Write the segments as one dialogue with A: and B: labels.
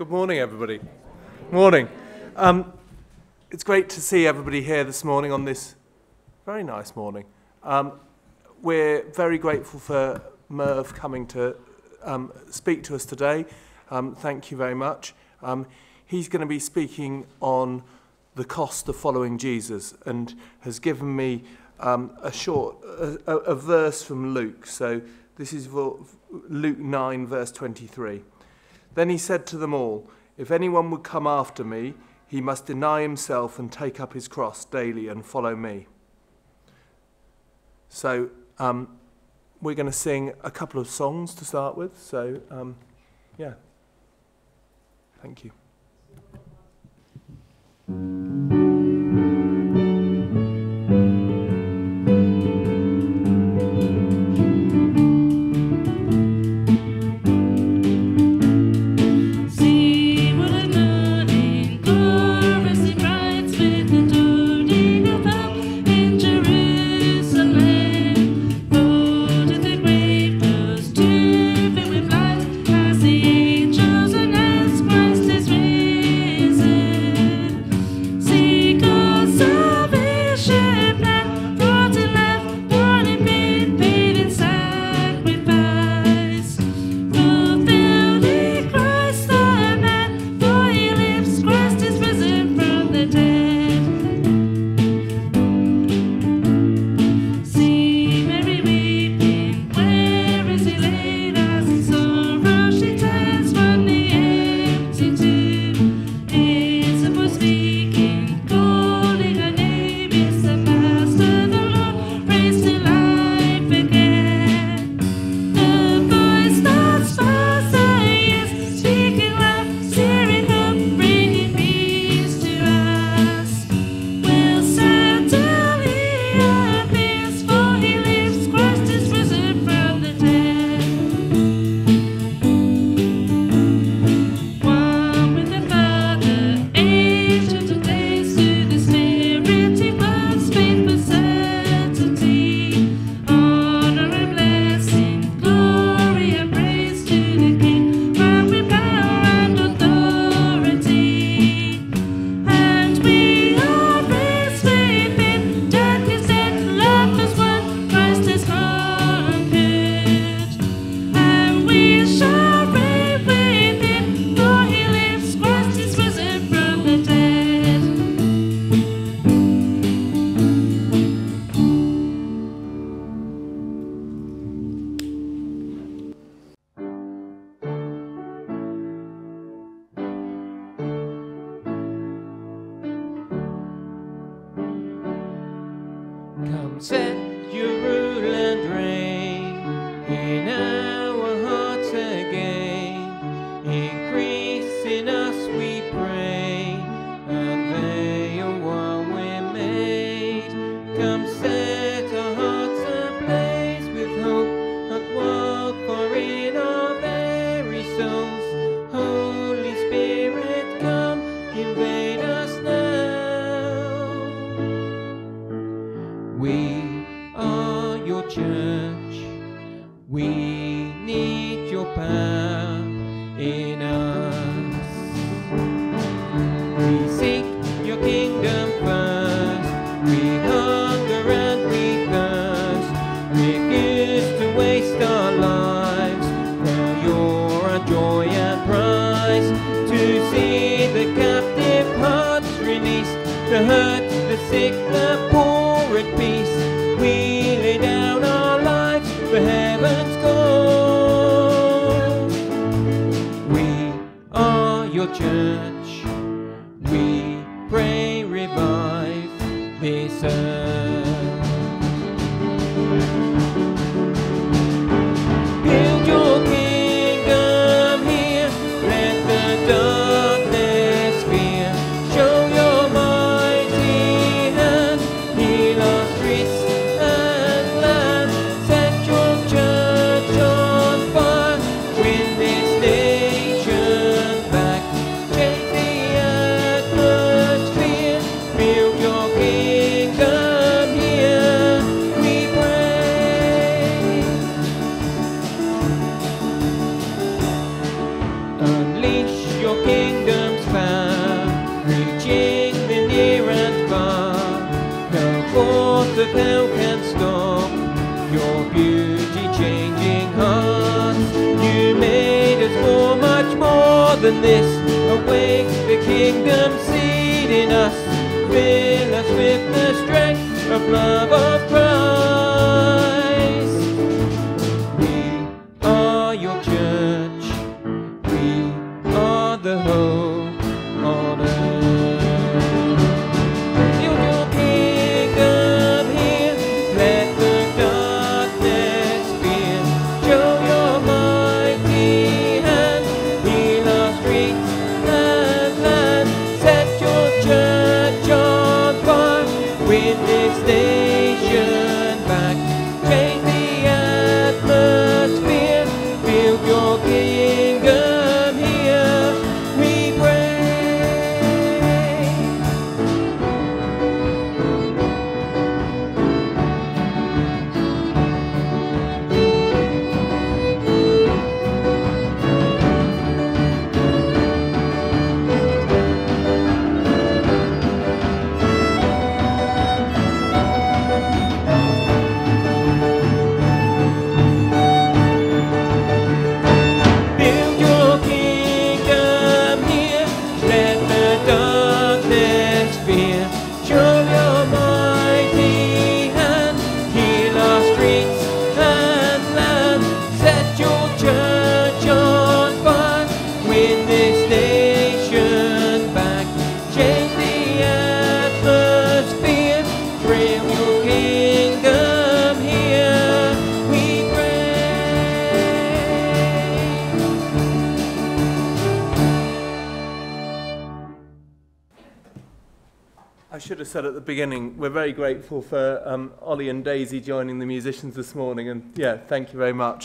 A: Good morning, everybody. Morning. It's great to see everybody here this morning on this very nice morning. We're very grateful for Merv coming to speak to us today. Thank you very much. He's going to be speaking on the cost of following Jesus and has given me a verse from Luke. So this is Luke 9, verse 23. Then he said to them all, "If anyone would come after me, he must deny himself and take up his cross daily and follow me." So we're going to sing a couple of songs to start with. So, yeah. Thank you.
B: Come set your rule and reign in our hearts again. Increase in us, we pray, unveil what we made. Come set our hearts ablaze with hope, not walk for in our very souls. Holy Spirit, come invade us now. We are your church, we need your power in us. We seek your kingdom first, we hunger and we thirst. Refuse to waste our lives, for you're our joy and prize. To see the captive hearts released, the hurt, the sick, the poor at peace. We lay down our lives for heaven's cause. We are your church, we pray revive this earth. Build your kingdom here, let the darkness fear. Show your mighty hand, heal our streets and land. Set your church on fire, win this nation back. Change than this awaits the kingdom seed in us. Fill us with the strength of love of Christ. We are your church. We are the hope on earth. Build your kingdom here. Let the darkness fear. Show your mighty hand. Heal our streets and land. Set your church on fire. Win this nation back. Change the atmosphere. Build your kingdom here. We pray. Build your kingdom here. Let the darkness fear. Show your mighty hand. Heal our streets and land. Set your church on fire. Win this nation back. Change the atmosphere. Bring your kingdom here. We pray.
A: I should have said at the beginning, we're very grateful for Ollie and Daisy joining the musicians this morning, and yeah, thank you very much.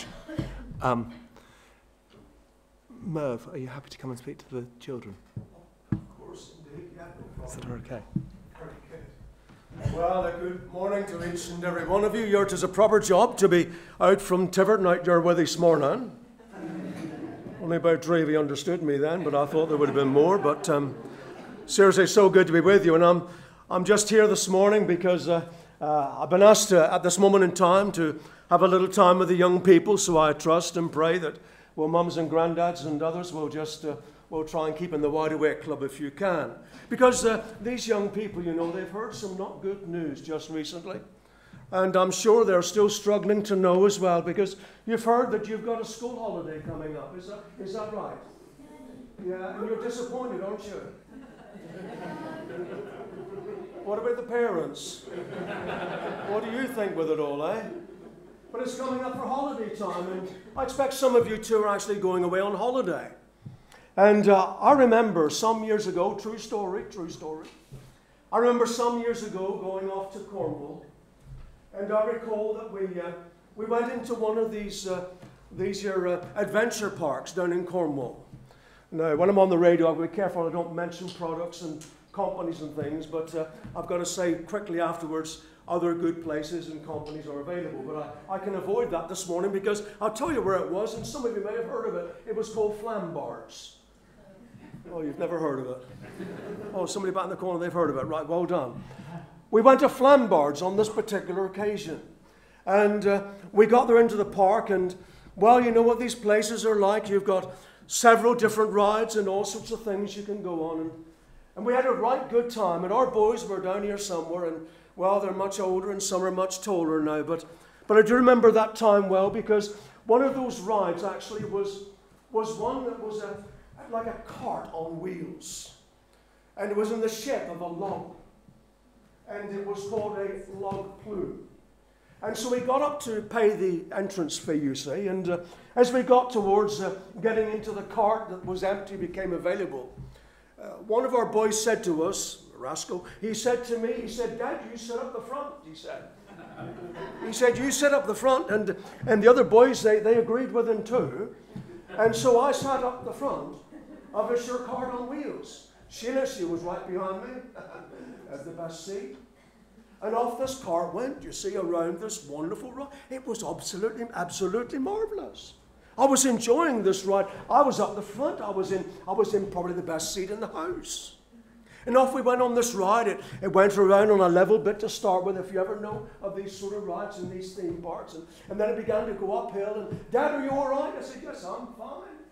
A: Merv, are you happy to come and speak to the children?
C: Of course, indeed, yeah.
A: Is that okay?
C: Very good. Well, a good morning to each and every one of you. Yours is a proper job to be out from Tivert and out there with this morning. Only about three of you understood me then, but I thought there would have been more. But seriously, so good to be with you. And I'm just here this morning because I've been asked at this moment in time to have a little time with the young people. So I trust and pray that, well, mums and granddads and others will just will try and keep in the Wide Awake Club if you can. Because these young people, you know, they've heard some not good news just recently. And I'm sure they're still struggling to know as well, because you've heard that you've got a school holiday coming up. Is that right? Yeah, and you're disappointed, aren't you? What about the parents? What do you think with it all, eh? But it's coming up for holiday time, and I expect some of you two are actually going away on holiday. And I remember some years ago, true story, I remember some years ago going off to Cornwall, and I recall that we went into one of these adventure parks down in Cornwall. Now, when I'm on the radio, I'll be careful I don't mention products and companies and things, but I've got to say quickly afterwards, other good places and companies are available. But I can avoid that this morning because I'll tell you where it was, and some of you may have heard of it. It was called Flambards. Oh, you've never heard of it? Oh, somebody back in the corner, they've heard of it. Right, well done. We went to Flambards on this particular occasion. And we got there into the park, and, well, you know what these places are like. You've got several different rides and all sorts of things you can go on. And we had a right good time. And our boys were down here somewhere, and, well, they're much older and some are much taller now. But I do remember that time well, because one of those rides actually was one that was like a cart on wheels. And it was in the shape of a log. And it was called a log plume. And so we got up to pay the entrance fee, you see, and as we got towards getting into the cart that was empty became available, one of our boys said to us, Rascal, he said to me, he said, Dad, you sit up the front, he said. He said, you sit up the front, and the other boys, they agreed with him too. And so I sat up the front of a sure cart on wheels. Sheila, she was right behind me at the best seat. And off this car went, you see, around this wonderful ride. It was absolutely marvellous. I was enjoying this ride. I was up the front. I was in probably the best seat in the house. And off we went on this ride. It went around on a level bit to start with, if you ever know of these sort of rides in these theme parks. And then it began to go uphill. And, Dad, are you all right? I said, yes, I'm fine.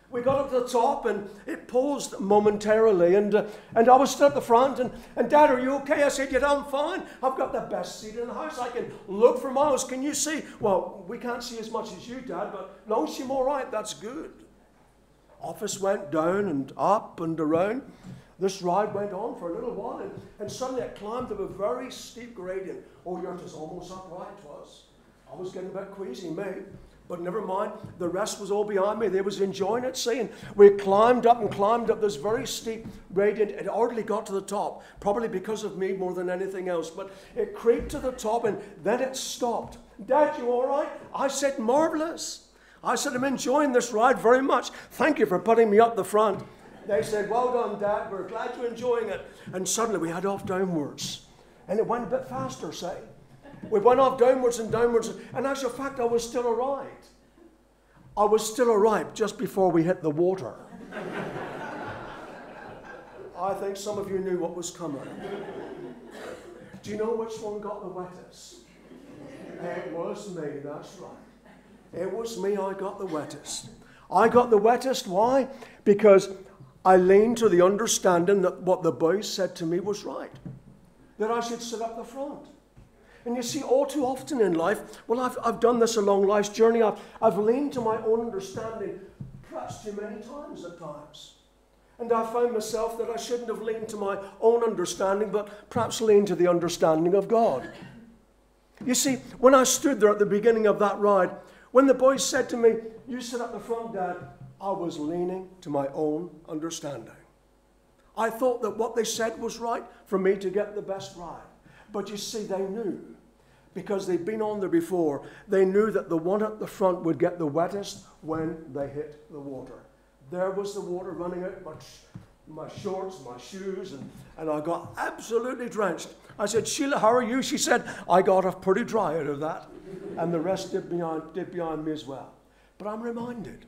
C: We got up to the top and it paused momentarily, and I was still at the front, and Dad, are you okay? I said, yeah, I'm fine. I've got the best seat in the house. I can look for miles. Can you see? Well, we can't see as much as you, Dad, but as long as you're all right, that's good. Office went down and up and around. This ride went on for a little while, and suddenly it climbed up a very steep gradient. Oh, yours was almost upright, it was. I was getting a bit queasy, mate. But never mind, the rest was all behind me. They was enjoying it, seeing. We climbed up this very steep gradient. It hardly got to the top, probably because of me more than anything else. But it creeped to the top, and then it stopped. Dad, you all right? I said, marvelous. I said, I'm enjoying this ride very much. Thank you for putting me up the front. They said, well done, Dad. We're glad you're enjoying it. And suddenly we had off downwards. And it went a bit faster, say. We went off downwards and downwards, and as a fact, I was still all right. I was still all right just before we hit the water. I think some of you knew what was coming. Do you know which one got the wettest? It was me, that's right. It was me, I got the wettest. I got the wettest, why? Because I leaned to the understanding that what the boys said to me was right, that I should sit up the front. And you see, all too often in life, well, I've done this along life's journey, I've leaned to my own understanding perhaps too many times at times. And I found myself that I shouldn't have leaned to my own understanding, but perhaps leaned to the understanding of God. You see, when I stood there at the beginning of that ride, when the boys said to me, you sit up the front, Dad, I was leaning to my own understanding. I thought that what they said was right for me to get the best ride. But you see, they knew, because they'd been on there before, they knew that the one at the front would get the wettest when they hit the water. There was the water running out my shorts, my shoes, and I got absolutely drenched. I said, Sheila, how are you? She said, I got off pretty dry out of that. And the rest did behind me as well. But I'm reminded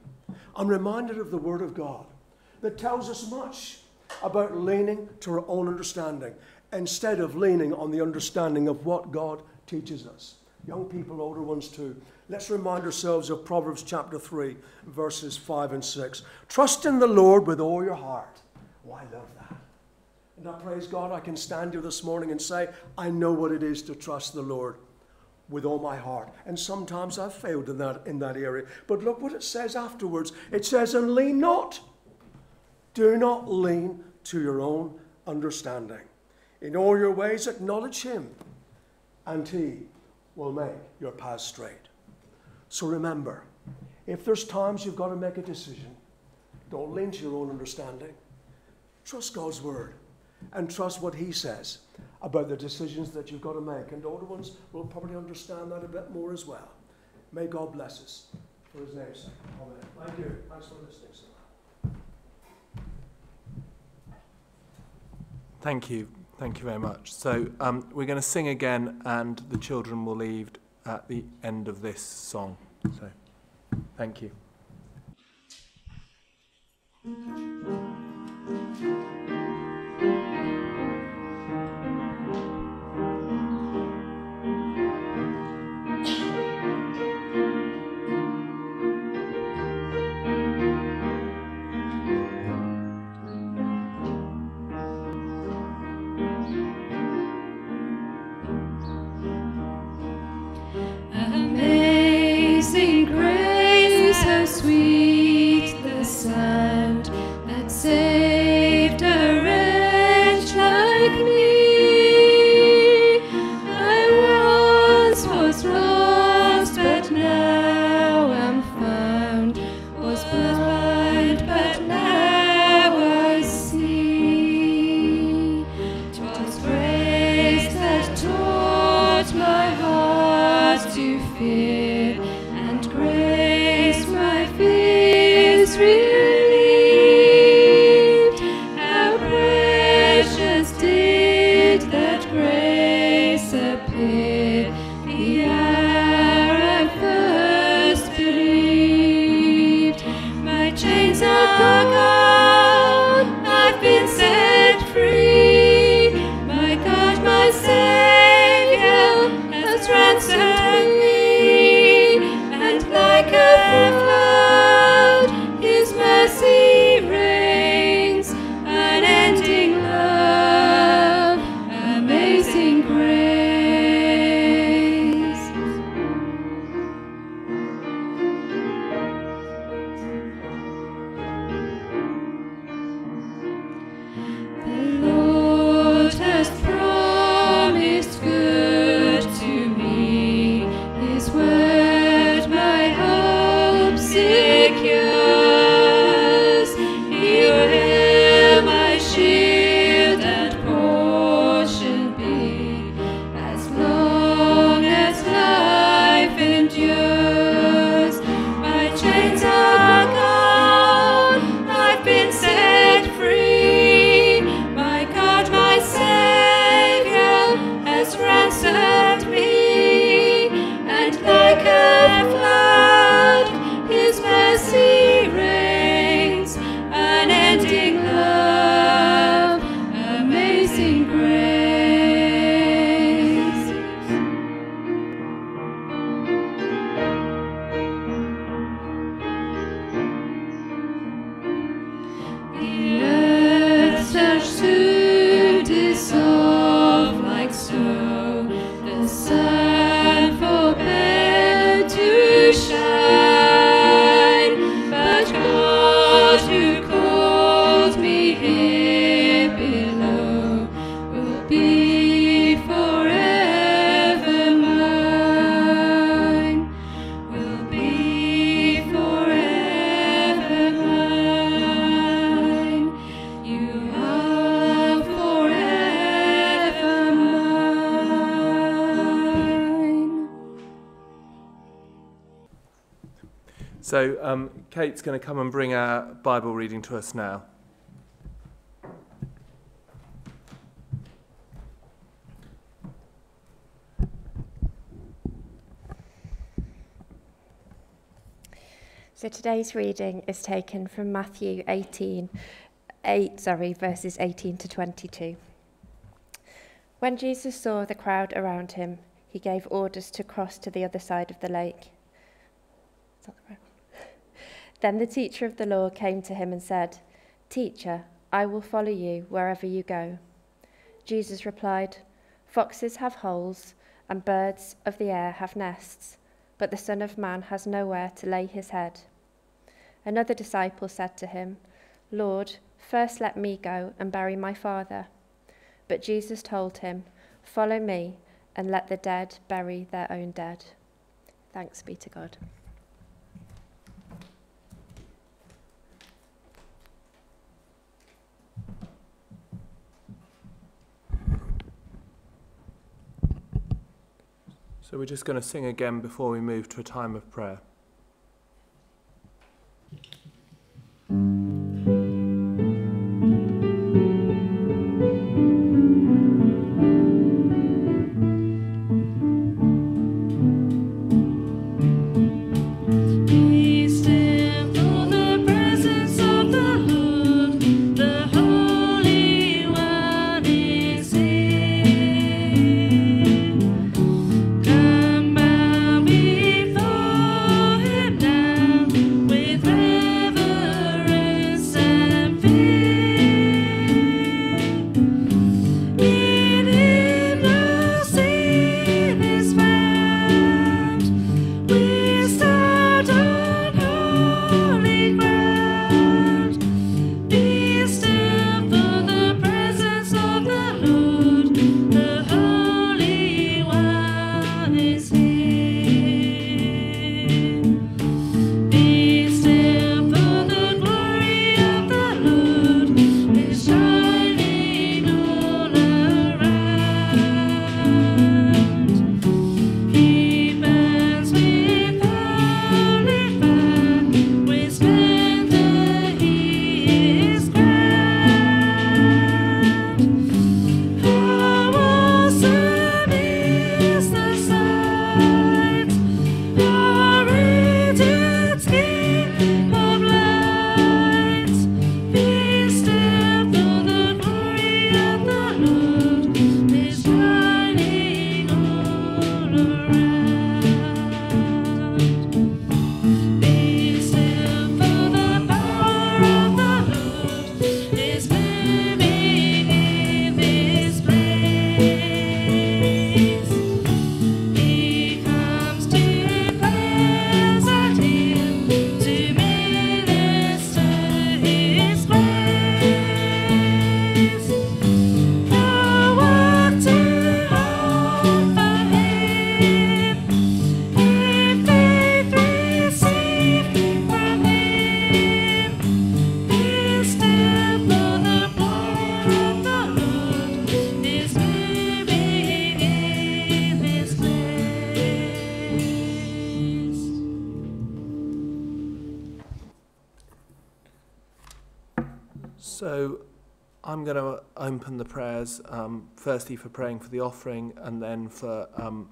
C: of the Word of God that tells us much about leaning to our own understanding, instead of leaning on the understanding of what God teaches us. Young people, older ones too. Let's remind ourselves of Proverbs chapter 3, verses 5 and 6. Trust in the Lord with all your heart. Oh, I love that. And I praise God I can stand here this morning and say, I know what it is to trust the Lord with all my heart. And sometimes I've failed in that area. But look what it says afterwards. It says, and lean not. Do not lean to your own understanding. In all your ways acknowledge him, and he will make your paths straight. So remember, if there's times you've got to make a decision, don't lean to your own understanding. Trust God's word and trust what he says about the decisions that you've got to make. And older ones will probably understand that a bit more as well. May God bless us for his name's sake. Amen. Thank you. Thanks for listening, sir.
A: Thank you. Thank you very much. So we're going to sing again, and the children will leave at the end of this song. So thank you.
D: Amazing grace, how sweet the sound that saved a wretch like me. I once was lost, but now am found, was blind, but now I see. 'Twas grace that taught my heart to fear, and grace my fears relieved. How precious did that grace appear the hour I first believed. My chains are gone, I've been set free. My God, my Savior has ransomed me, and like a flood, his mercy
A: So Kate's going to come and bring our Bible reading to us now.
E: So today's reading is taken from Matthew verses 18 to 22. When Jesus saw the crowd around him, he gave orders to cross to the other side of the lake. Then the teacher of the law came to him and said, "Teacher, I will follow you wherever you go." Jesus replied, "Foxes have holes and birds of the air have nests, but the Son of Man has nowhere to lay his head." Another disciple said to him, "Lord, first let me go and bury my father." But Jesus told him, "Follow me and let the dead bury their own dead." Thanks be to God.
A: So we're just going to sing again before we move to a time of prayer. So I'm going to open the prayers, firstly for praying for the offering and then for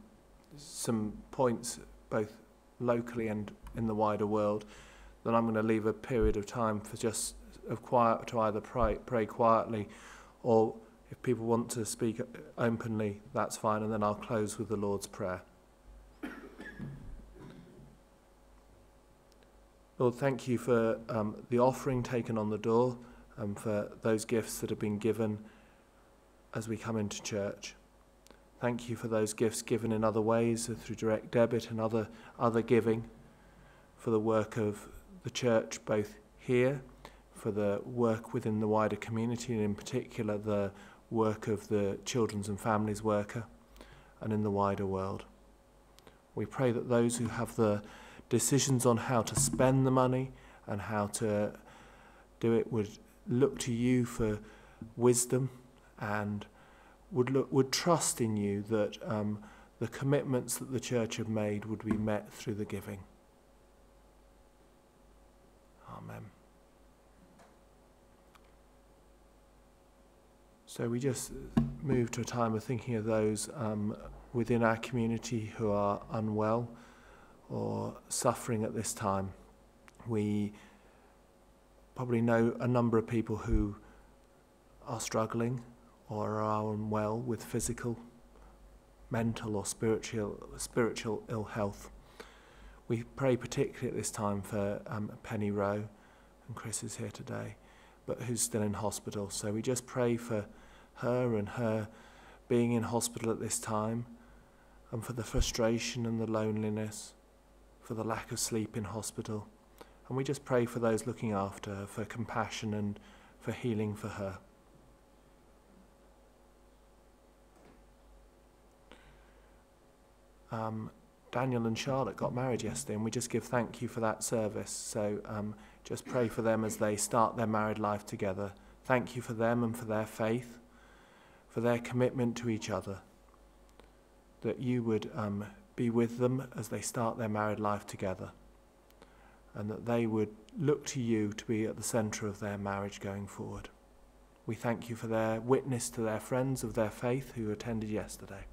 A: some points both locally and in the wider world. Then I'm going to leave a period of time for just of quiet to either pray quietly, or if people want to speak openly, that's fine, and then I'll close with the Lord's Prayer. Lord, thank you for the offering taken on the door, and for those gifts that have been given as we come into church. Thank you for those gifts given in other ways, through direct debit and other giving, for the work of the church both here, for the work within the wider community, and in particular the work of the children's and families worker, and in the wider world. We pray that those who have the decisions on how to spend the money and how to do it would look to you for wisdom, and would trust in you that the commitments that the church have made would be met through the giving. So we just move to a time of thinking of those within our community who are unwell or suffering at this time. We probably know a number of people who are struggling or are unwell with physical, mental or spiritual ill health. We pray particularly at this time for Penny Rowe, and Chris is here today, but who's still in hospital. So we just pray for her and her being in hospital at this time, and for the frustration and the loneliness, for the lack of sleep in hospital. And we just pray for those looking after her, for compassion and for healing for her. Daniel and Charlotte got married yesterday, and we just give thank you for that service. So just pray for them as they start their married life together. Thank you for them and for their faith, for their commitment to each other, that you would be with them as they start their married life together, and that they would look to you to be at the centre of their marriage going forward. We thank you for their witness to their friends of their faith who attended yesterday.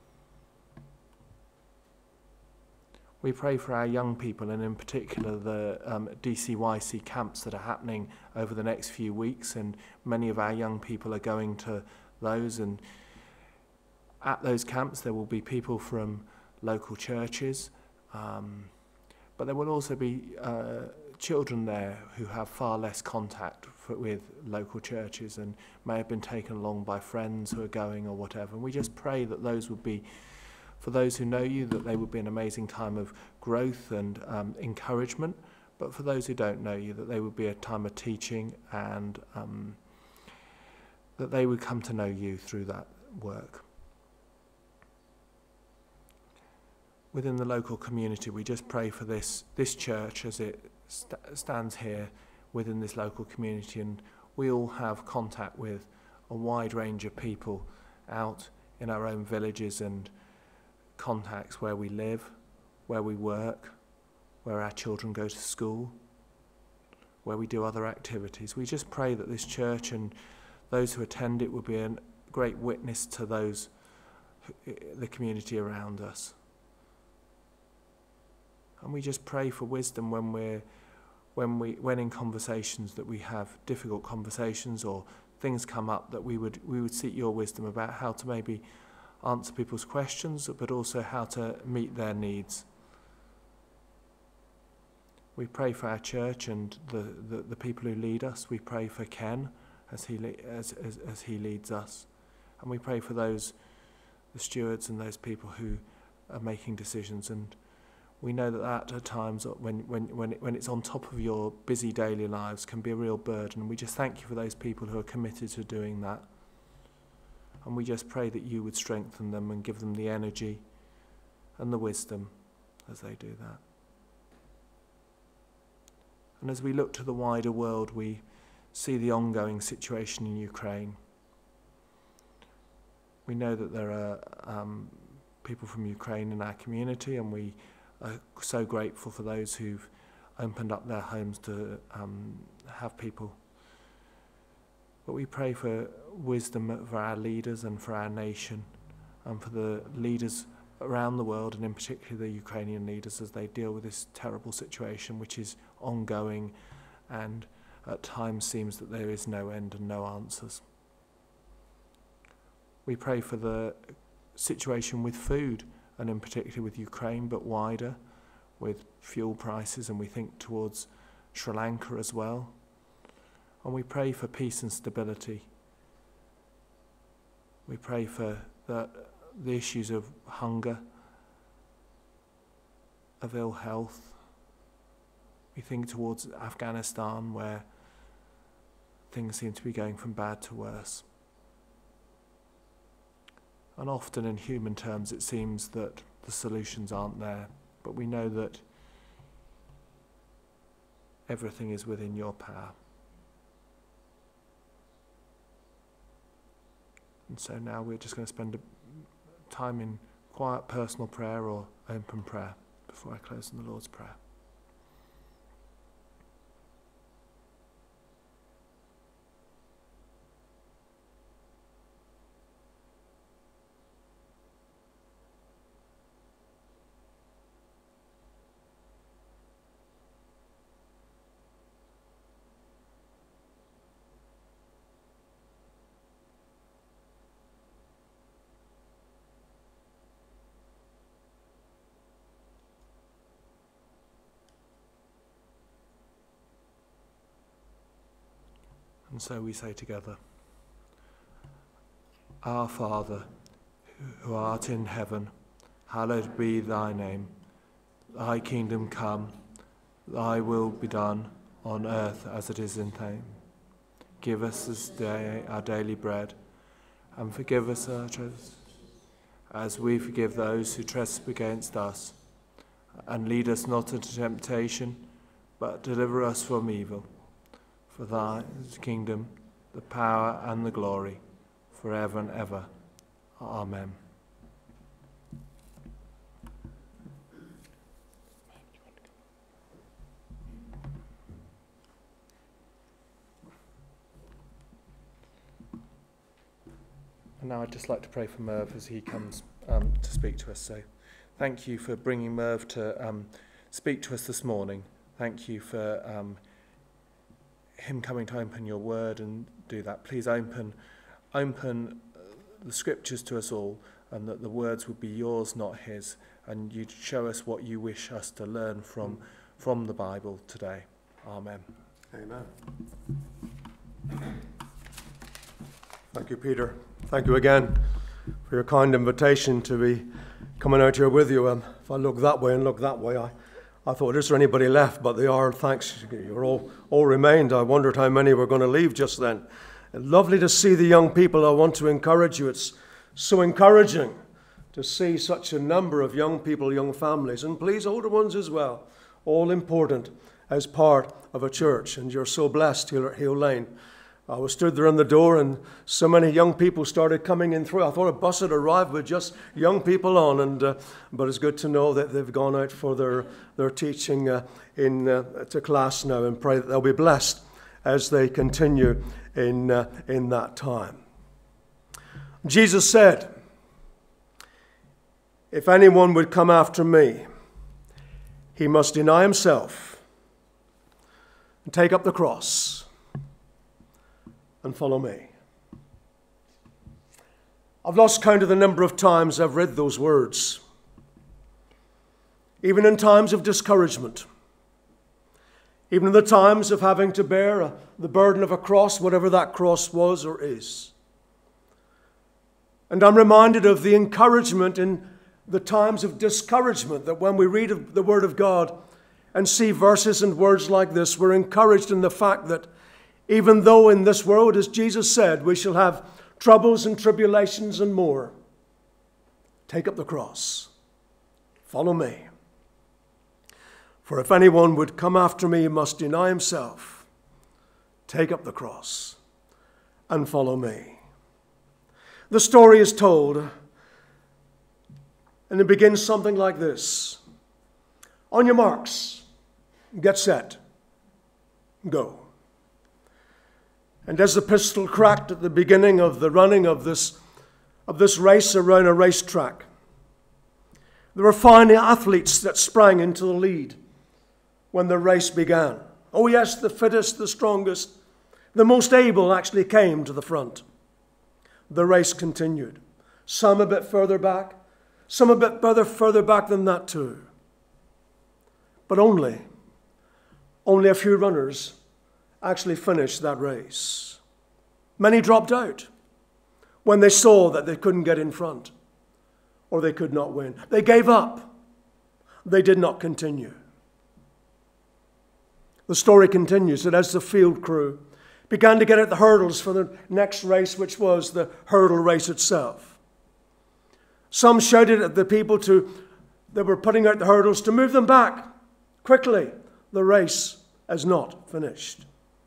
A: We pray for our young people, and in particular the DCYC camps that are happening over the next few weeks, and many of our young people are going to those, and at those camps there will be people from local churches, but there will also be children there who have far less contact with local churches and may have been taken along by friends who are going or whatever. And we just pray that those would be, for those who know you, that they would be an amazing time of growth and encouragement, but for those who don't know you, that they would be a time of teaching, and that they would come to know you through that work. Within the local community, we just pray for this church as it stands here within this local community, and we all have contact with a wide range of people out in our own villages and contacts where we live, where we work, where our children go to school, where we do other activities. We just pray that this church and those who attend it will be a great witness to those, the community around us. And we just pray for wisdom when in conversations that we have difficult conversations or things come up, that we would seek your wisdom about how to maybe answer people's questions, but also how to meet their needs. We pray for our church and the people who lead us. We pray for Ken as he leads us, and we pray for the stewards and those people who are making decisions. And we know that at times when it's on top of your busy daily lives can be a real burden. And we just thank you for those people who are committed to doing that. And we just pray that you would strengthen them and give them the energy and the wisdom as they do that. And as we look to the wider world, we see the ongoing situation in Ukraine. We know that there are people from Ukraine in our community, and we are so grateful for those who've opened up their homes to have people. But we pray for wisdom for our leaders and for our nation, and for the leaders around the world, and in particular the Ukrainian leaders, as they deal with this terrible situation which is ongoing and at times seems that there is no end and no answers. We pray for the situation with food, and in particular with Ukraine, but wider, with fuel prices, and we think towards Sri Lanka as well. And we pray for peace and stability. We pray for the issues of hunger, of ill health. We think towards Afghanistan, where things seem to be going from bad to worse. And often in human terms it seems that the solutions aren't there, but we know that everything is within your power. And so now we're just going to spend time in quiet personal prayer or open prayer before I close in the Lord's Prayer. And so we say together, Our Father, who art in heaven, hallowed be thy name. Thy kingdom come, thy will be done on earth as it is in heaven. Give us this day our daily bread, and forgive us our trespasses, as we forgive those who trespass against us. And lead us not into temptation, but deliver us from evil. For thine is the kingdom, the power, and the glory, forever and ever. Amen. And now I'd just like to pray for Merv as he comes to speak to us. So thank you for bringing Merv to speak to us this morning. Thank you for him coming to open your word and do that. Please open the scriptures to us all, and that the words would be yours, not his, and you'd show us what you wish us to learn from the Bible today. Amen.
C: Amen. Thank you, Peter. Thank you again for your kind invitation to be coming out here with you. If I look that way and look that way, I thought, is there anybody left? But they are, thanks. You're all remained. I wondered how many were going to leave just then. Lovely to see the young people. I want to encourage you. It's so encouraging to see such a number of young people, young families, and please older ones as well, all important as part of a church. And you're so blessed, Hill Lane. I was stood there in the door and so many young people started coming in through. I thought a bus had arrived with just young people on, but it's good to know that they've gone out for their teaching to class now, and pray that they'll be blessed as they continue in that time. Jesus said, if anyone would come after me, he must deny himself and take up the cross and follow me. I've lost count of the number of times I've read those words, even in times of discouragement, even in the times of having to bear the burden of a cross, whatever that cross was or is. And I'm reminded of the encouragement in the times of discouragement, that when we read the Word of God and see verses and words like this, we're encouraged in the fact that even though in this world, as Jesus said, we shall have troubles and tribulations and more, take up the cross. Follow me. For if anyone would come after me, he must deny himself, take up the cross, and follow me. The story is told, and it begins something like this. On your marks, get set, go. And as the pistol cracked at the beginning of the running of this race around a racetrack, there were fine athletes that sprang into the lead when the race began. Oh yes, the fittest, the strongest, the most able actually came to the front. The race continued. Some a bit further back, some a bit further back than that too. But only a few runners actually finished that race. Many dropped out when they saw that they couldn't get in front or they could not win. They gave up. They did not continue. The story continues that as the field crew began to get at the hurdles for the next race, which was the hurdle race itself, some shouted at the people that were putting out the hurdles to move them back quickly. The race has not finished.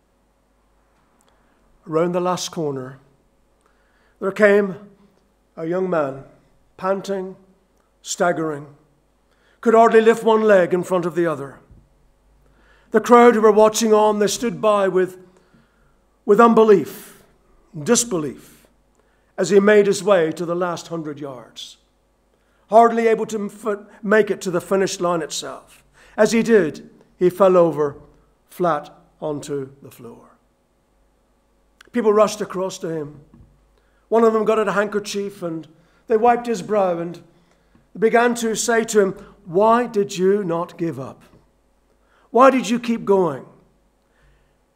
C: Around the last corner, there came a young man, panting, staggering, could hardly lift one leg in front of the other. The crowd who were watching on, they stood by with unbelief, disbelief, as he made his way to the last 100 yards, hardly able to make it to the finish line itself. As he did, he fell over flat onto the floor. People rushed across to him. One of them got out a handkerchief and they wiped his brow and began to say to him, "Why did you not give up? Why did you keep going?"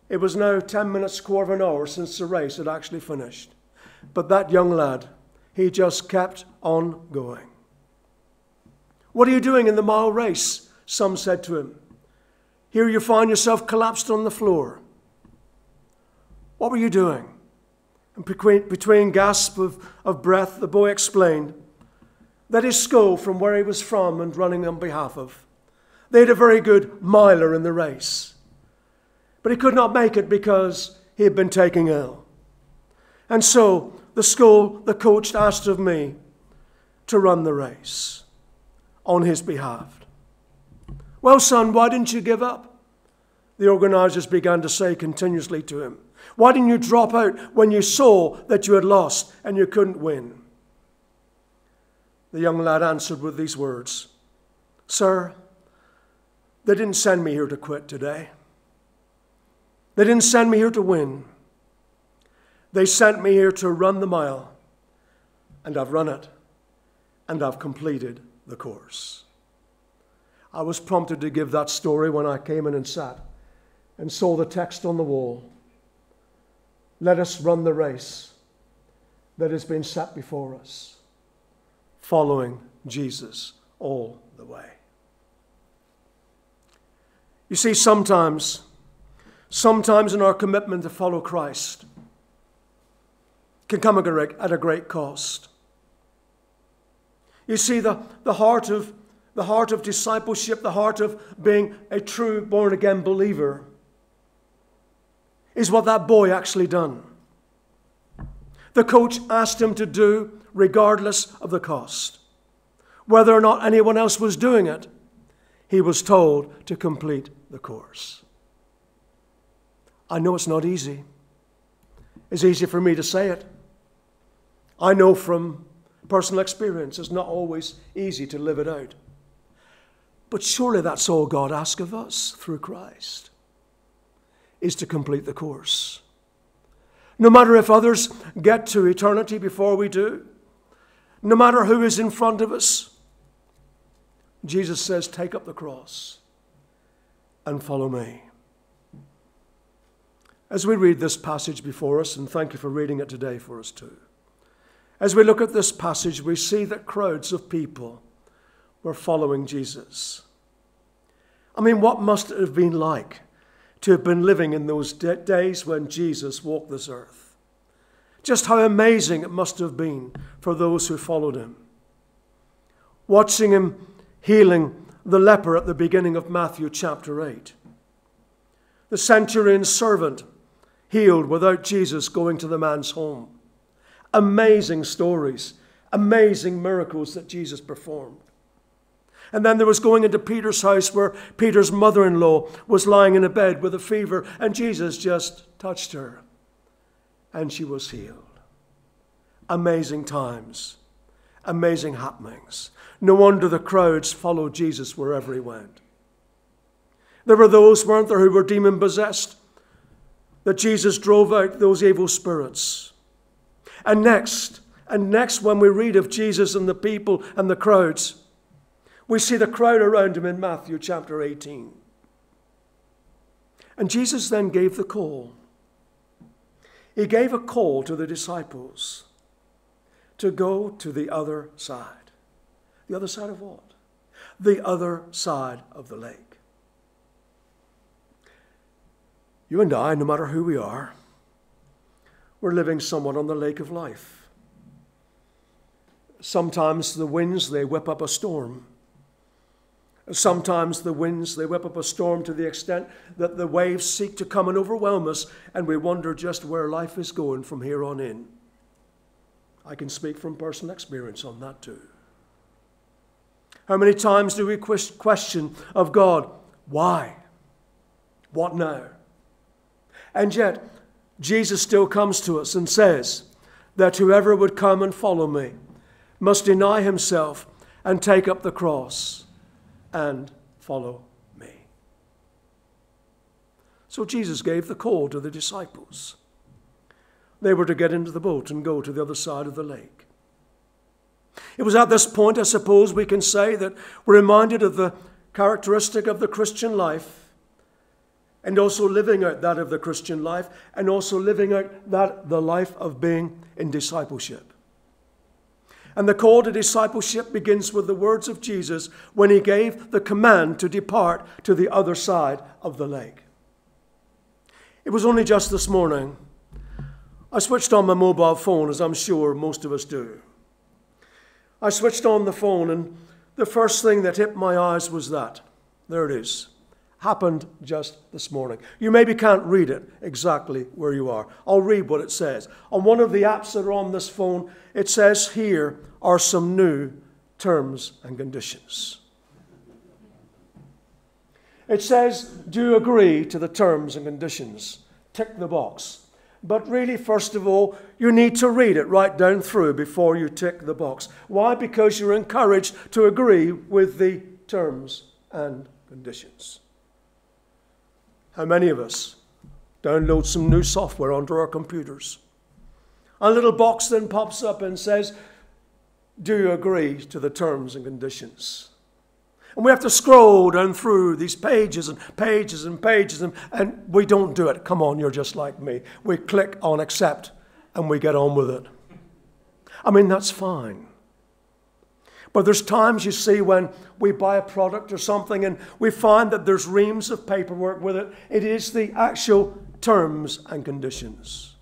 C: It was now 10 minutes, quarter of an hour since the race had actually finished. But that young lad, he just kept on going. "What are you doing in the mile race?" some said to him. "Here you find yourself collapsed on the floor." "What were you doing?" And between gasps of breath, the boy explained that his school, from where he was from and running on behalf of, they had a very good miler in the race. But he could not make it because he had been taken ill. And so the school, the coach asked of me to run the race on his behalf. "Well, son, why didn't you give up?" the organizers began to say continuously to him. "Why didn't you drop out when you saw that you had lost and you couldn't win?" The young lad answered with these words, "Sir, they didn't send me here to quit today. They didn't send me here to win. They sent me here to run the mile, and I've run it, and I've completed the course." I was prompted to give that story when I came in and sat and saw the text on the wall. Let us run the race that has been set before us, following Jesus all the way. You see, sometimes in our commitment to follow Christ can come at a great cost. You see, the heart of discipleship, the heart of being a true born-again believer is what that boy actually done. The coach asked him to do regardless of the cost. Whether or not anyone else was doing it, he was told to complete the course. I know it's not easy. It's easy for me to say it. I know from personal experience it's not always easy to live it out. But surely that's all God asks of us through Christ, is to complete the course. No matter if others get to eternity before we do, no matter who is in front of us, Jesus says, "Take up the cross and follow me." As we read this passage before us, and thank you for reading it today for us too, as we look at this passage, we see that crowds of people were following Jesus. I mean, what must it have been like to have been living in those days when Jesus walked this earth? Just how amazing it must have been for those who followed him. Watching him healing the leper at the beginning of Matthew chapter 8. The centurion's servant healed without Jesus going to the man's home. Amazing stories, amazing miracles that Jesus performed. And then there was going into Peter's house where Peter's mother-in-law was lying in a bed with a fever, and Jesus just touched her and she was healed. Amazing times, amazing happenings. No wonder the crowds followed Jesus wherever he went. There were those, weren't there, who were demon-possessed, that Jesus drove out those evil spirits. And next, when we read of Jesus and the people and the crowds, we see the crowd around him in Matthew chapter 18. And Jesus then gave the call. He gave a call to the disciples to go to the other side. The other side of what? The other side of the lake. You and I, no matter who we are, we're living somewhat on the lake of life. Sometimes the winds, they whip up a storm. Sometimes the winds, they whip up a storm to the extent that the waves seek to come and overwhelm us, and we wonder just where life is going from here on in. I can speak from personal experience on that too. How many times do we question of God, why? What now? And yet, Jesus still comes to us and says that whoever would come and follow me must deny himself and take up the cross and follow me. So Jesus gave the call to the disciples. They were to get into the boat and go to the other side of the lake. It was at this point, I suppose, we can say that we're reminded of the characteristic of the Christian life and also living out that of the Christian life, and also living out the life of being in discipleship. And the call to discipleship begins with the words of Jesus when he gave the command to depart to the other side of the lake. It was only just this morning I switched on my mobile phone, as I'm sure most of us do. I switched on the phone, and the first thing that hit my eyes was that. There it is. Happened just this morning. You maybe can't read it exactly where you are. I'll read what it says. On one of the apps that are on this phone, it says, here are some new terms and conditions. It says, do you agree to the terms and conditions? Tick the box. But really, first of all, you need to read it right down through before you tick the box. Why? Because you're encouraged to agree with the terms and conditions. How many of us download some new software onto our computers? A little box then pops up and says, do you agree to the terms and conditions? And we have to scroll down through these pages and pages and pages, and we don't do it. Come on, you're just like me. We click on accept and we get on with it. I mean, that's fine. But there's times, you see, when we buy a product or something and we find that there's reams of paperwork with it. It is the actual terms and conditions.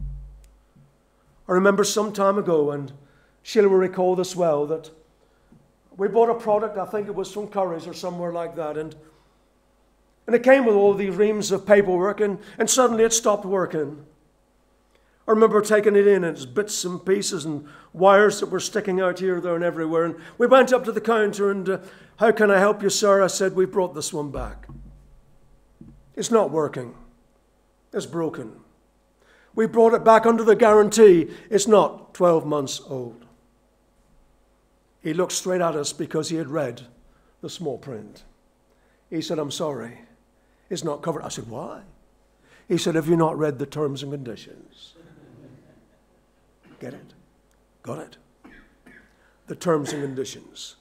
C: I remember some time ago, and Sheila will recall this well, that we bought a product, I think it was from Curry's or somewhere like that, and it came with all these reams of paperwork, and suddenly it stopped working. I remember taking it in, and it's bits and pieces and wires that were sticking out here, there, and everywhere. And we went up to the counter, and how can I help you, sir? I said, we brought this one back. It's not working. It's broken. We brought it back under the guarantee. It's not 12 months old. He looked straight at us because he had read the small print. He said, I'm sorry, it's not covered. I said, why? He said, have you not read the terms and conditions? Get it? Got it? The terms and conditions.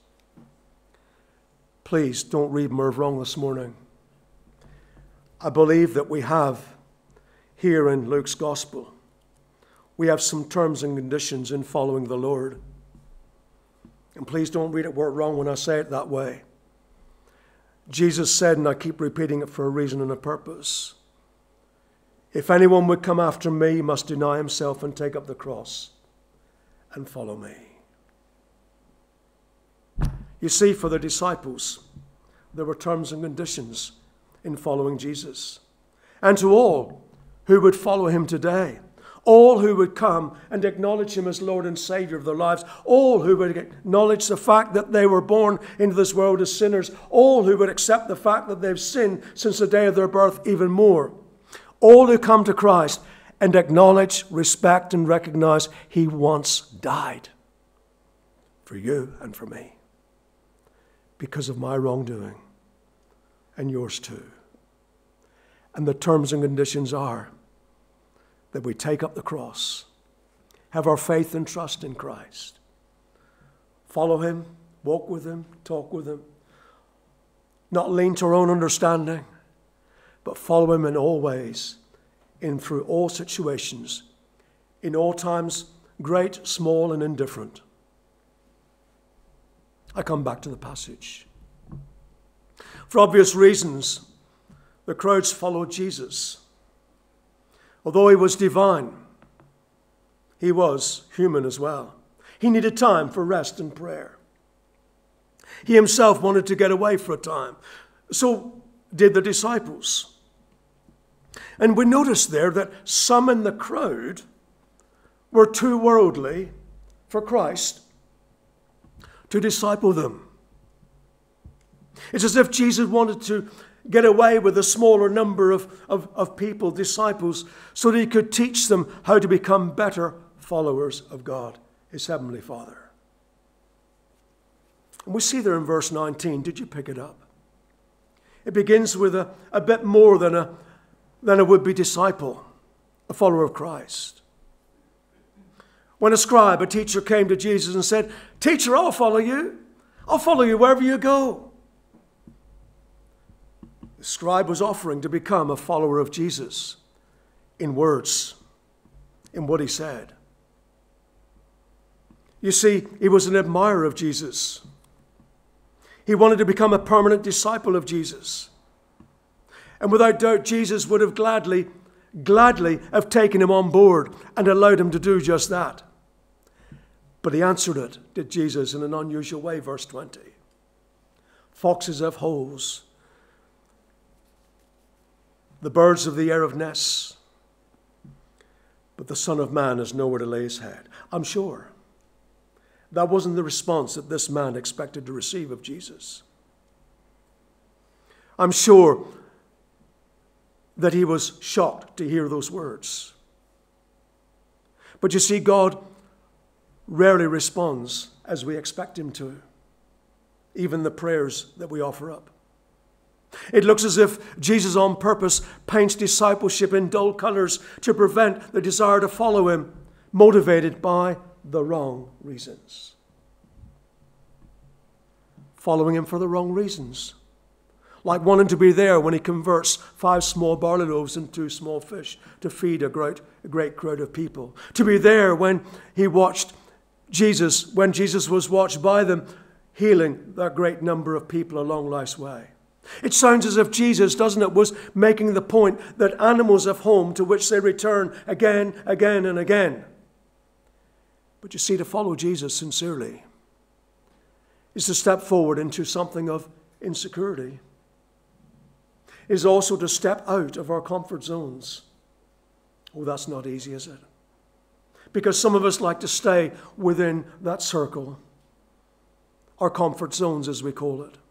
C: Please don't read Merv wrong this morning. I believe that we have here in Luke's Gospel, we have some terms and conditions in following the Lord. And please don't read it wrong when I say it that way. Jesus said, and I keep repeating it for a reason and a purpose, if anyone would come after me, he must deny himself and take up the cross and follow me. You see, for the disciples, there were terms and conditions in following Jesus. And to all who would follow him today, all who would come and acknowledge him as Lord and Savior of their lives, all who would acknowledge the fact that they were born into this world as sinners, all who would accept the fact that they've sinned since the day of their birth even more, all who come to Christ and acknowledge, respect, and recognize he once died for you and for me because of my wrongdoing and yours too. And the terms and conditions are that we take up the cross, have our faith and trust in Christ, follow him, walk with him, talk with him, not lean to our own understanding, but follow him in all ways, in through all situations, in all times, great, small, and indifferent. I come back to the passage. For obvious reasons, the crowds followed Jesus. Although he was divine, he was human as well. He needed time for rest and prayer. He himself wanted to get away for a time. So did the disciples. And we notice there that some in the crowd were too worldly for Christ to disciple them. It's as if Jesus wanted to get away with a smaller number of people, disciples, so that he could teach them how to become better followers of God, his heavenly Father. And we see there in verse 19, did you pick it up? It begins with a bit more than a would-be disciple, a follower of Christ. When a scribe, a teacher, came to Jesus and said, "Teacher, I'll follow you. I'll follow you wherever you go." The scribe was offering to become a follower of Jesus in words, in what he said. You see, he was an admirer of Jesus. He wanted to become a permanent disciple of Jesus. And without doubt, Jesus would have gladly have taken him on board and allowed him to do just that. But he answered it, did Jesus, in an unusual way, verse 20. Foxes have holes. The birds of the air have nests. But the Son of Man has nowhere to lay his head. I'm sure that wasn't the response that this man expected to receive of Jesus. I'm sure that he was shocked to hear those words. But you see, God rarely responds as we expect him to, even the prayers that we offer up. It looks as if Jesus on purpose paints discipleship in dull colors to prevent the desire to follow him, motivated by the wrong reasons. Following him for the wrong reasons. Like wanting to be there when he converts 5 small barley loaves and 2 small fish to feed a great crowd of people. To be there when Jesus was watched by them, healing that great number of people along life's way. It sounds as if Jesus, doesn't it, was making the point that animals have home to which they return again, again, and again. But you see, to follow Jesus sincerely is to step forward into something of insecurity. Is also to step out of our comfort zones. Oh, that's not easy, is it? Because some of us like to stay within that circle, our comfort zones, as we call it.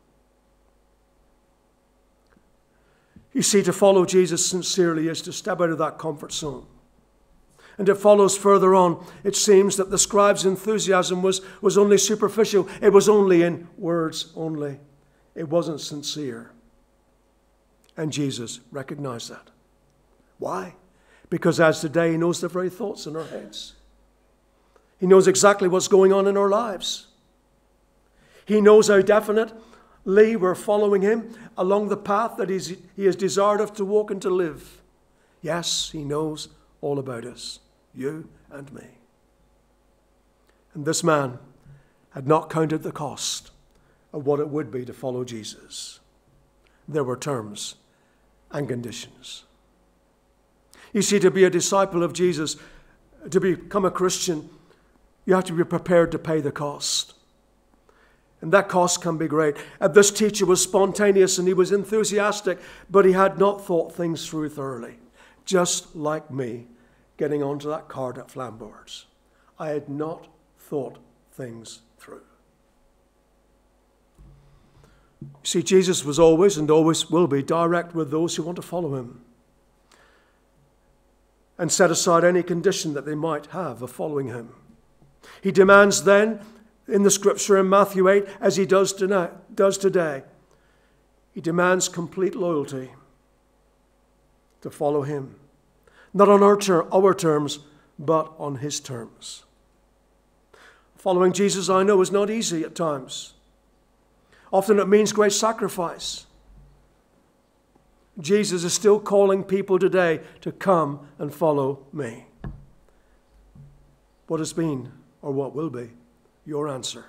C: You see, to follow Jesus sincerely is to step out of that comfort zone. And it follows further on. It seems that the scribe's enthusiasm was only superficial. It was only in words only. It wasn't sincere. And Jesus recognized that. Why? Because as today, he knows the very thoughts in our heads. He knows exactly what's going on in our lives. He knows how definitely we're following him along the path that he has desired us to walk and to live. Yes, he knows all about us, you and me. And this man had not counted the cost of what it would be to follow Jesus. There were terms and conditions. You see, to be a disciple of Jesus, to become a Christian, you have to be prepared to pay the cost. And that cost can be great. And this teacher was spontaneous and he was enthusiastic, but he had not thought things through thoroughly. Just like me getting onto that cart at Flamboyard's. I had not thought things through. See, Jesus was always and always will be direct with those who want to follow him and set aside any condition that they might have of following him. He demands then, in the scripture in Matthew 8, as he does today, he demands complete loyalty to follow him. Not on our terms, but on his terms. Following Jesus, I know, is not easy at times. Often it means great sacrifice. Jesus is still calling people today to come and follow me. What has been, or what will be, your answer?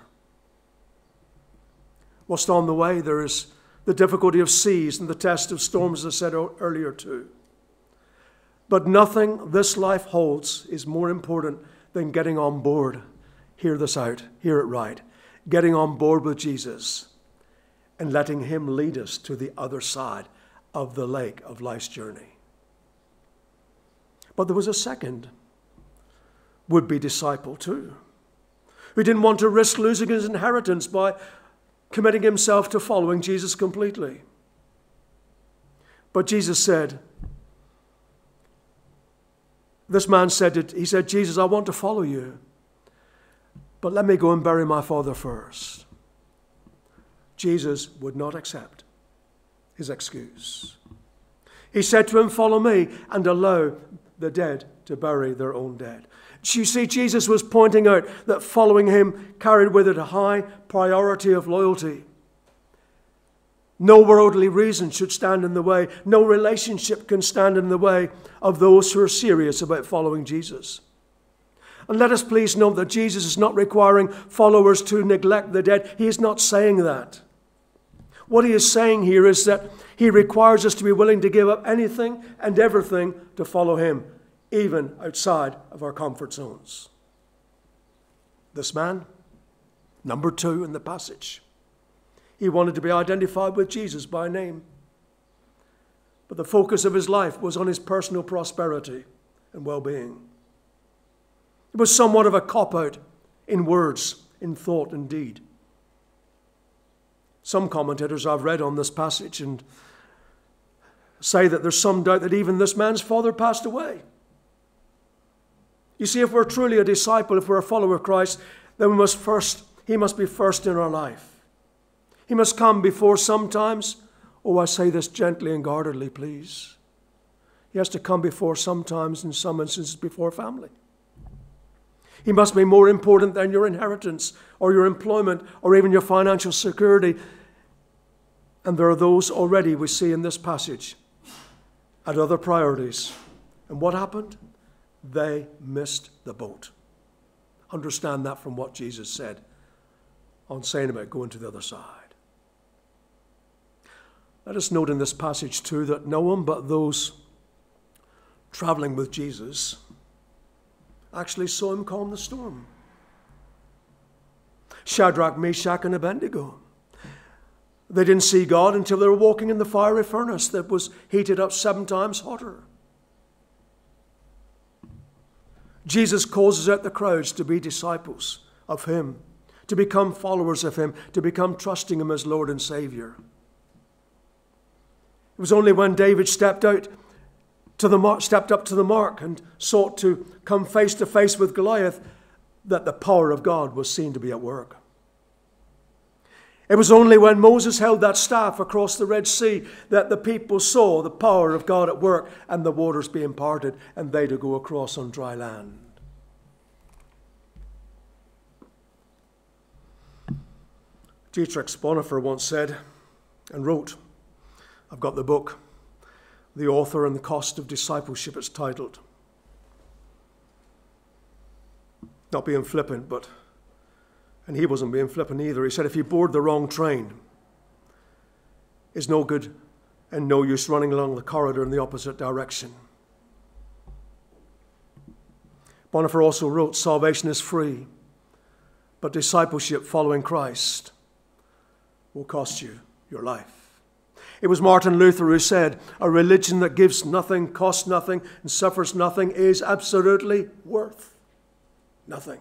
C: What's on the way? There is the difficulty of seas and the test of storms, as I said earlier too. But nothing this life holds is more important than getting on board. Hear this out, hear it right. Getting on board with Jesus and letting him lead us to the other side of the lake of life's journey. But there was a second would-be disciple too, who didn't want to risk losing his inheritance by committing himself to following Jesus completely. But Jesus said, this man said, he said, Jesus, I want to follow you, but let me go and bury my father first. Jesus would not accept his excuse. He said to him, follow me and allow the dead to bury their own dead. You see, Jesus was pointing out that following him carried with it a high priority of loyalty. No worldly reason should stand in the way. No relationship can stand in the way of those who are serious about following Jesus. And let us please note that Jesus is not requiring followers to neglect the dead. He is not saying that. What he is saying here is that he requires us to be willing to give up anything and everything to follow him, even outside of our comfort zones. This man, number 2 in the passage, he wanted to be identified with Jesus by name. But the focus of his life was on his personal prosperity and well-being. It was somewhat of a cop-out in words, in thought and deed. Some commentators I've read on this passage and say that there's some doubt that even this man's father passed away. You see, if we're truly a disciple, if we're a follower of Christ, then he must be first in our life. He must come before sometimes, I say this gently and guardedly, please. He has to come before sometimes, in some instances, before family. He must be more important than your inheritance or your employment or even your financial security. And there are those already we see in this passage at other priorities. And what happened? They missed the boat. Understand that from what Jesus said on saying about going to the other side. Let us note in this passage too that no one but those traveling with Jesus actually saw him calm the storm. Shadrach, Meshach, and Abednego. They didn't see God until they were walking in the fiery furnace that was heated up 7 times hotter. Jesus causes out the crowds to be disciples of him, to become followers of him, to become trusting him as Lord and Savior. It was only when David stepped up to the mark and sought to come face to face with Goliath that the power of God was seen to be at work. It was only when Moses held that staff across the Red Sea that the people saw the power of God at work and the waters being parted and they to go across on dry land. Dietrich Bonhoeffer once said and wrote, I've got the book, The Author and the Cost of Discipleship, it's titled. Not being flippant, and he wasn't being flippant either. He said, if you board the wrong train, it's no good and no use running along the corridor in the opposite direction. Bonhoeffer also wrote, salvation is free, but discipleship following Christ will cost you your life. It was Martin Luther who said, a religion that gives nothing, costs nothing, and suffers nothing is absolutely worth nothing.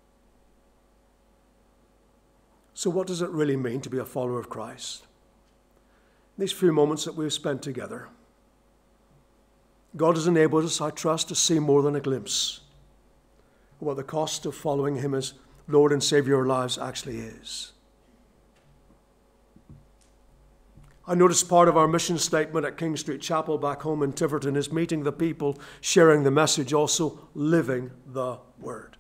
C: So what does it really mean to be a follower of Christ? These few moments that we've spent together, God has enabled us, I trust, to see more than a glimpse of what the cost of following him as Lord and Savior of our lives actually is. I noticed part of our mission statement at King Street Chapel back home in Tiverton is meeting the people, sharing the message, also living the word.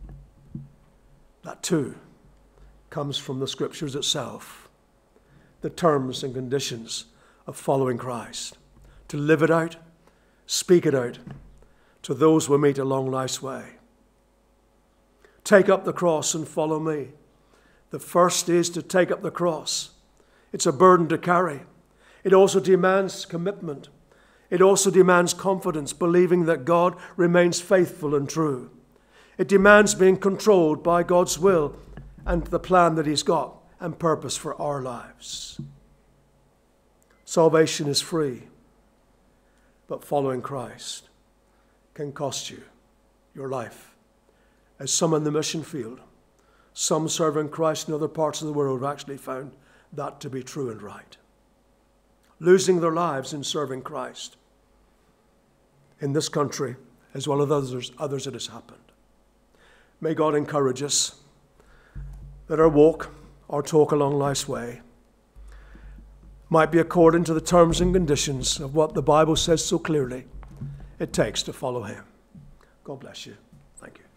C: That too comes from the scriptures itself, the terms and conditions of following Christ. To live it out, speak it out to those we meet along life's way. Take up the cross and follow me. The first is to take up the cross. It's a burden to carry. It also demands commitment. It also demands confidence, believing that God remains faithful and true. It demands being controlled by God's will and the plan that he's got and purpose for our lives. Salvation is free, but following Christ can cost you your life. As some in the mission field, some serving Christ in other parts of the world have actually found that to be true and right. Losing their lives in serving Christ. In this country, as well as others it has happened. May God encourage us that our walk, our talk along life's way, might be according to the terms and conditions of what the Bible says so clearly it takes to follow him. God bless you. Thank you.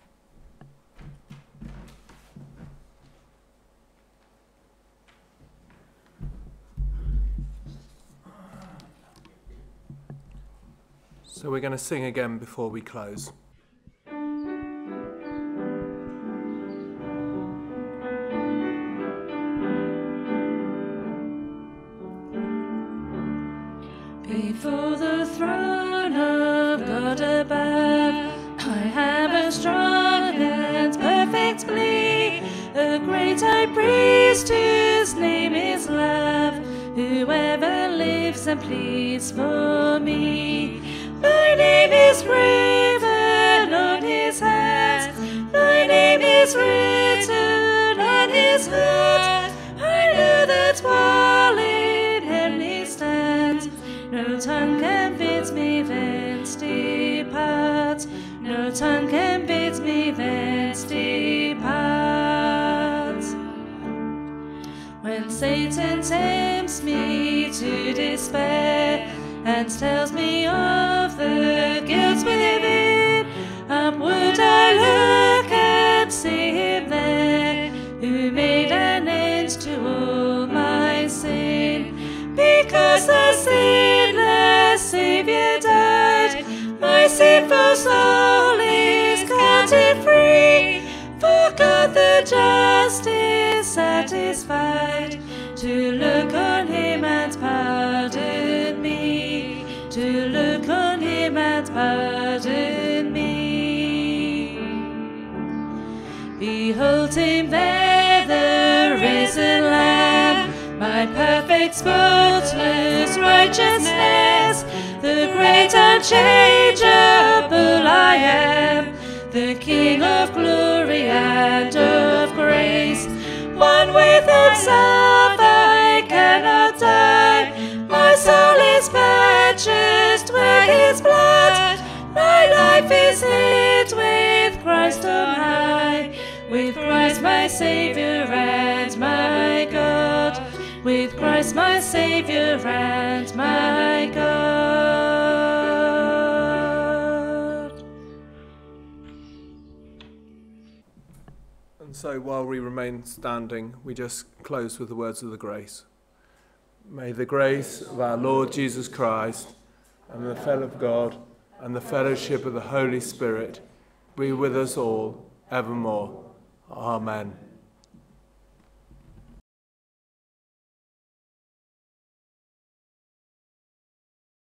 A: So we're going to sing again before we close.
D: Before the throne of God above, I have a strong and perfect plea, a great high priest whose name is love, whoever lives and pleads for me. My name is graven on his hands, my name is written on his heart. I know that while in him he stands, no tongue can bid me thence depart. No tongue can bid me thence depart. When Satan tempts me to despair and tells me of the guilt within, upward I look and see him there, who made an end to all my sin. Because the sinless Saviour died, my sinful soul is counted free. For God the just is satisfied to look on him and pardon me, to look on him and pardon me. Behold him there, the risen Lamb, my perfect spotless righteousness, the great unchangeable I am, the King of glory and of grace. One with himself I cannot die, my soul is purchased with his blood, my life is hid with Christ on high, with Christ my Saviour and my God, with Christ my Saviour and my God.
A: And so while we remain standing, we just close with the words of the grace. May the grace of our Lord Jesus Christ and the fellowship of God and the fellowship of the Holy Spirit be with us all evermore. Amen.